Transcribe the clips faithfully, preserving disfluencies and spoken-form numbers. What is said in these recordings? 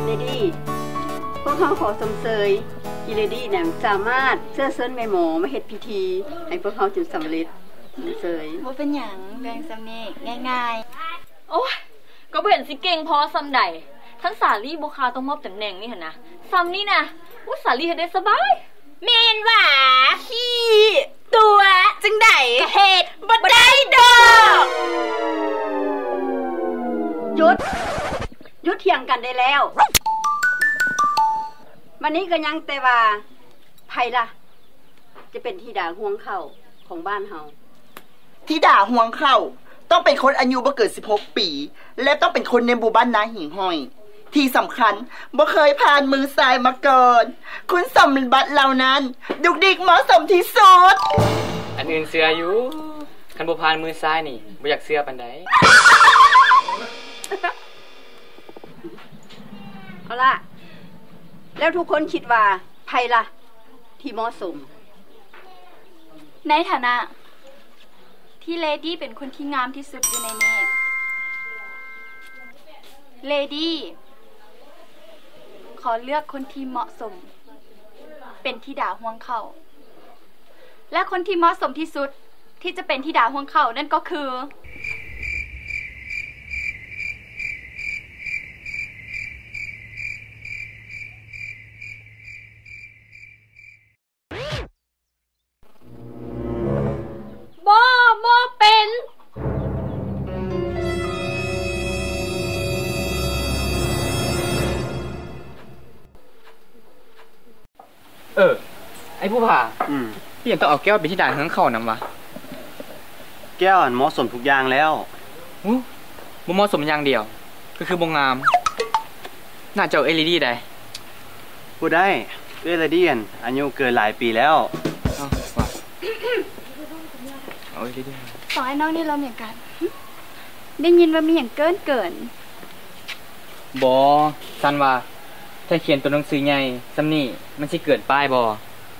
เลดี้พวกเขาขอสมเสยอีเลดี้เนี่ยสามารถเสื้อเซินแม่หมอมาเฮ็ดพิธีให้พวกเขาจนสำเร็จสมเสยบ่เป็นหยังเรื่องซำนี้ง่ายๆโอ้ยก็บ่เห็นสิเก่งพอซำใดทั้งสาลี่บ่คาต้องมอบตำแหน่งนี่หั่นนะซำนี้นะอุ๊ยสาลี่เฮ็ดได้สบายแม่นว่าขี้ตัวจังได๋เฮ็ดบ่ได้ดอกหยุดหยุดเถียงกันได้แล้ววันนี้ก็ยังแต่ว่าไผล่ะจะเป็นธิดาห่วงเข้าของบ้านเฮาธิดาห่วงเข้าต้องเป็นคนอายุบ่เกินสิบหกปีและต้องเป็นคนในหมู่บ้านนาหิ่งห้อยที่สำคัญบ่เคยผ่านมือทรายมาก่อนคุณสมบัติเหล่านั้นดุกดิกเหมาะสมที่สุดอันอื่นเสื้ออยู่คันบ่ผ่านมือทรายนี่บ่อยากเสื้อปานใดเอาล่ะแล้วทุกคนคิดว่าไผล่ะที่เหมาะสมในฐานะที่เลดี้เป็นคนที่งามที่สุดอยู่ในนี้เลดี้ขอเลือกคนที่เหมาะสมเป็นธิดาห่วงเข้าและคนที่เหมาะสมที่สุดที่จะเป็นธิดาห่วงเข้านั่นก็คือบ่บ่เป็นเออไอ้ผู้ผ่าอืมพี่ยังต้องเอาแก้วไปที่ด่านข้างเข้านำวะแก้วอันเหมาะสมทุกอย่างแล้วอู้บ่เหมาะสมอย่างเดียวก็คือบ่งามน่าจะเอาเอลิดี้ได้พูดได้เอลิดี้อันอายุเกินหลายปีแล้วเอ้าว่าเอาเอลิดี้สองไอ้น้องนี่เราเหมือนกันได้ยินว่ามีอย่างเกินเกินบ่ซันว่าถ้าเขียนตัวหนังสือใหญ่ซำนี้มันสิเกิดป้ายบ่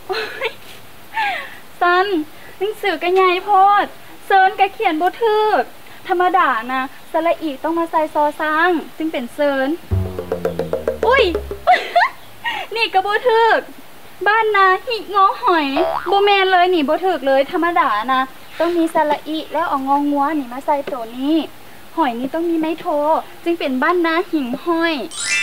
ซันหนังสือก็ใหญ่โพดเซิร์นก็เขียนบ่ถูกธรรมดานะสระอีต้องมาใส่ซอสร้างจึงเป็นเซิร์นอุ้ย นี่ก็บ่ถูกบ้านนาหิงอหอยบ่แม่นเลยนี่บ่ถูกเลยธรรมดานะต้องมีสระอีแล้วเอางองัวนี่มาใส่ตัวนี้หอยนี่ต้องมีไม้โทจึงเป็นบ้านนาหิ่งห้อย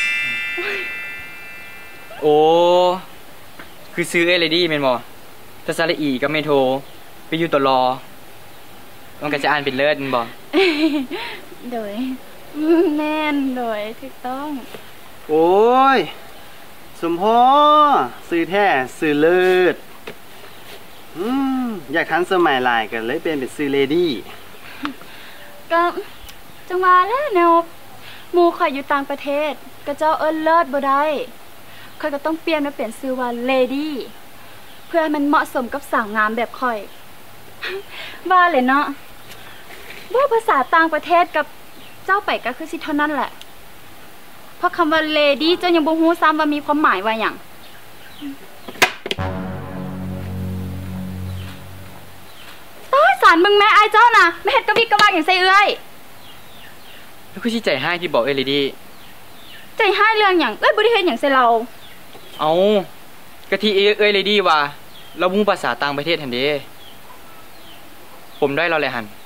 โอ้คือซื้อเอเลดี้แม่นบ่ถ้าสระอีก็ไม่โทไปอยู่ตัวรอต้องก็จะอ่านเป็นเลิศบ่โดยแม่นโดยถูกต้องโอ้ยสมพ่อซื้อแท้ซื้อเลิศอืมอยากทันสมัยหลายกันเลยเป็นเป็นซื้อเลดี้ก็จังว่าแล้วแนวหมู่ข่อยอยู่ต่างประเทศก็เจ้าเอิ้นเลิศบ่ได้ข่อยก็ต้องเปลี่ยนมาเป็นชื่อว่าเลดี้เพื่อให้มันเหมาะสมกับสาวงามแบบข่อยว่าเลยเนาะว่าภาษาต่างประเทศกับเจ้าไปก็คือสิเท่านั้นแหละเพราะคำว่าเลดี้เจ้ายังบ่ฮู้ซ้ำว่ามีความหมายว่าหยังต้อยสารมึงแม่ไอ้เจ้านะไม่เฮ็ดกะวิกกะวากอย่างใส่เอื้อยแล้วคือสิใจให้ที่บอกเอลิดี้ใจให้เรื่องหยังเอ้ยบ่ได้เฮ็ดหยังใส่เราเอากะที่เอ้ยเลดี้ว่าเราฮู้ภาษาต่างประเทศหั่นเด้ผมได้เราแหละหั่น